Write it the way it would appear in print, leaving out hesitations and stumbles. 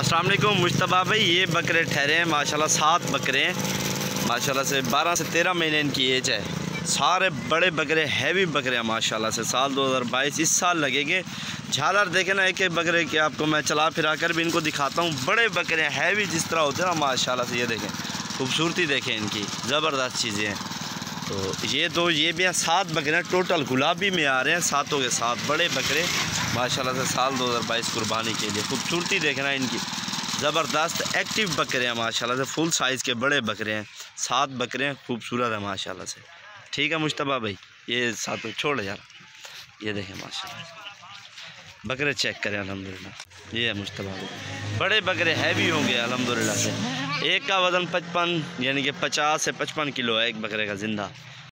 अस्सलाम वालेकुम मुश्तबा भाई। ये बकरे ठहरे हैं माशाल्लाह 7 बकरे हैं माशाल्लाह से 12 से 13 महीने इनकी एज है। सारे बड़े बकरे हैवी बकरे हैं माशाल्लाह से। साल 2022 इस साल लगेंगे। झालर देखे ना, एक एक बकरे के आपको मैं चला फिरा कर भी इनको दिखाता हूँ। बड़े बकरे हैं हैवी जिस तरह होते हैं ना माशाल्लाह से। ये देखें खूबसूरती देखें इनकी, ज़बरदस्त चीज़ें हैं। तो ये भी हैं 7 बकरे हैं टोटल गुलाबी में आ रहे हैं। 7 के 7 बड़े बकरे माशाल्लाह से साल 2022 कुर्बानी के लिए। खूबसूरती देखना इनकी, ज़बरदस्त एक्टिव बकरे हैं माशाल्लाह से। फुल साइज़ के बड़े बकरे हैं। 7 बकरे हैं, खूबसूरत है माशाल्लाह से। ठीक है मुश्तबा भाई, ये 7 छोड़ यार। ये देखें माशाल्लाह बकरे चेक करें अल्हम्दुलिल्लाह। ये है मुश्तबा भाई, बड़े बकरे हैवी होंगे अल्हम्दुलिल्लाह से। एक का वज़न 55 यानी कि 50 से 55 किलो है एक बकरे का ज़िंदा।